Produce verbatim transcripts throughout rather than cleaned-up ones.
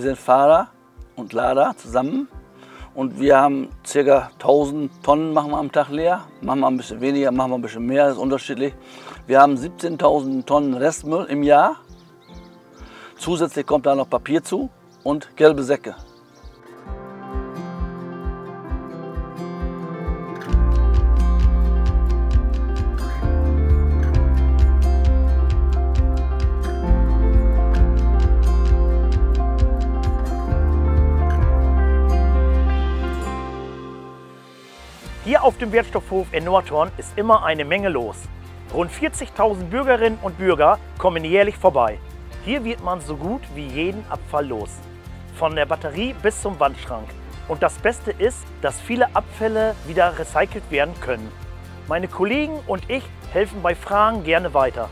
Wir sind Fahrer und Lader zusammen und wir haben ca. tausend Tonnen machen wir am Tag leer. Machen wir ein bisschen weniger, machen wir ein bisschen mehr, das ist unterschiedlich. Wir haben siebzehntausend Tonnen Restmüll im Jahr. Zusätzlich kommt da noch Papier zu und gelbe Säcke. Hier auf dem Wertstoffhof in Nordhorn ist immer eine Menge los. Rund vierzigtausend Bürgerinnen und Bürger kommen jährlich vorbei. Hier wird man so gut wie jeden Abfall los. Von der Batterie bis zum Wandschrank. Und das Beste ist, dass viele Abfälle wieder recycelt werden können. Meine Kollegen und ich helfen bei Fragen gerne weiter.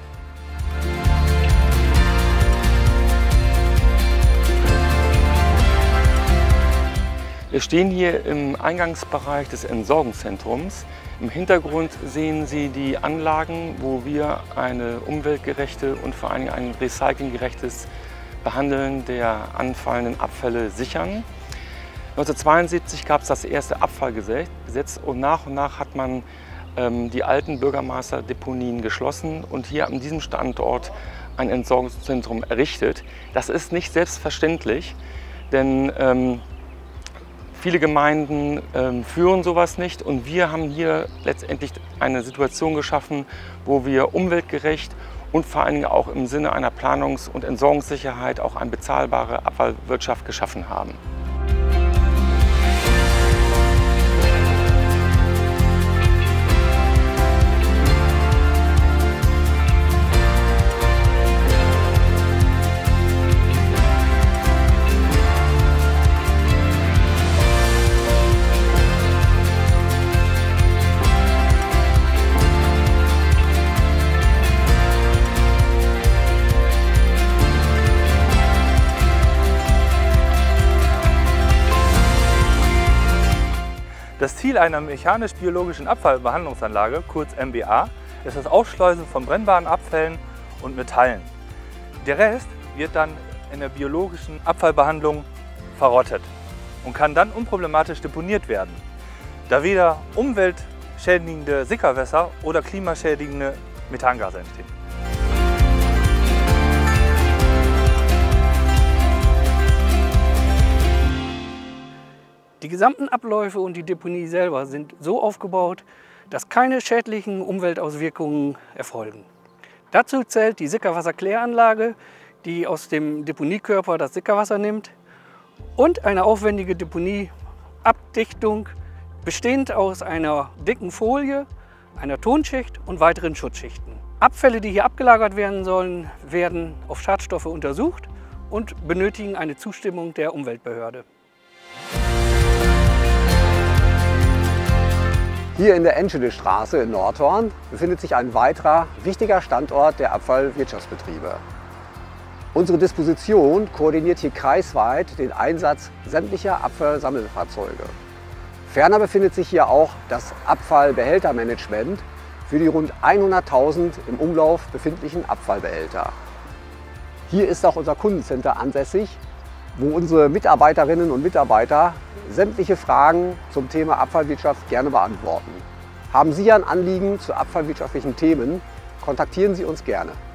Wir stehen hier im Eingangsbereich des Entsorgungszentrums. Im Hintergrund sehen Sie die Anlagen, wo wir eine umweltgerechte und vor allem ein recyclinggerechtes Behandeln der anfallenden Abfälle sichern. neunzehnhundertzweiundsiebzig gab es das erste Abfallgesetz und nach und nach hat man ähm, die alten Bürgermeisterdeponien geschlossen und hier an diesem Standort ein Entsorgungszentrum errichtet. Das ist nicht selbstverständlich, denn ähm, viele Gemeinden ähm, führen sowas nicht und wir haben hier letztendlich eine Situation geschaffen, wo wir umweltgerecht und vor allen Dingen auch im Sinne einer Planungs- und Entsorgungssicherheit auch eine bezahlbare Abfallwirtschaft geschaffen haben. Das Ziel einer mechanisch-biologischen Abfallbehandlungsanlage, kurz M B A, ist das Ausschleusen von brennbaren Abfällen und Metallen. Der Rest wird dann in der biologischen Abfallbehandlung verrottet und kann dann unproblematisch deponiert werden, da weder umweltschädigende Sickerwässer oder klimaschädigende Methangase entstehen. Die gesamten Abläufe und die Deponie selber sind so aufgebaut, dass keine schädlichen Umweltauswirkungen erfolgen. Dazu zählt die Sickerwasserkläranlage, die aus dem Deponiekörper das Sickerwasser nimmt, und eine aufwendige Deponieabdichtung, bestehend aus einer dicken Folie, einer Tonschicht und weiteren Schutzschichten. Abfälle, die hier abgelagert werden sollen, werden auf Schadstoffe untersucht und benötigen eine Zustimmung der Umweltbehörde. Hier in der Enschede-Straße in Nordhorn befindet sich ein weiterer wichtiger Standort der Abfallwirtschaftsbetriebe. Unsere Disposition koordiniert hier kreisweit den Einsatz sämtlicher Abfallsammelfahrzeuge. Ferner befindet sich hier auch das Abfallbehältermanagement für die rund hunderttausend im Umlauf befindlichen Abfallbehälter. Hier ist auch unser Kundencenter ansässig, wo unsere Mitarbeiterinnen und Mitarbeiter sämtliche Fragen zum Thema Abfallwirtschaft gerne beantworten. Haben Sie ein Anliegen zu abfallwirtschaftlichen Themen, kontaktieren Sie uns gerne.